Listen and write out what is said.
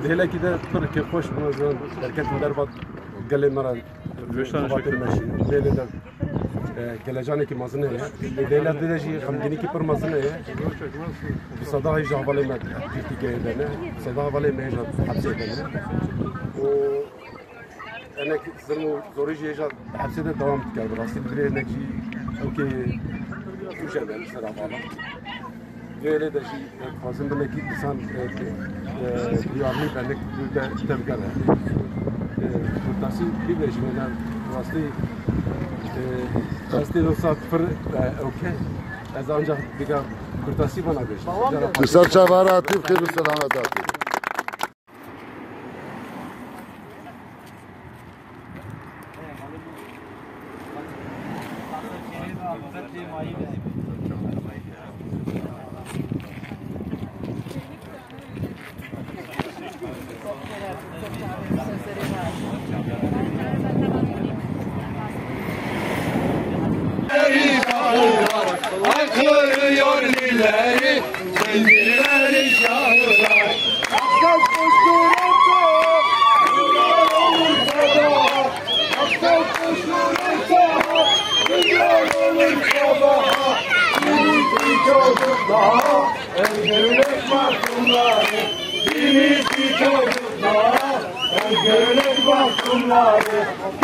hele ki de Türkiye hoş bunun hareketin derbat gale mara babatın meşin hele de geleceğine ki mazını ya hele de şey hamdini ki per mazını ya sada hiç havalı mı Türkiye'ye de sada havalı mı hapse edene o enek zırmı zoriji ya hapse de devam ediyor burası bir enek ki okey düşer mesela falan böyle de şey fazla demek ki insan diyarlı benlik bir de tebrik kurtarsı bir de şimdiden aslında olsa fır okey az ancak diğer kurtarsı bana geçti. Kısar çavara atıp kırı selamet atıp. Akıyor lileri, kendileri şahılar. Akşam koşturursa, rüzgar olur sabaha. Akşam koşturursa, rüzgar olur sabaha. Birisi çocuklar, özgürlük mahkumları. Birisi çocuklar, özgürlük mahkumları.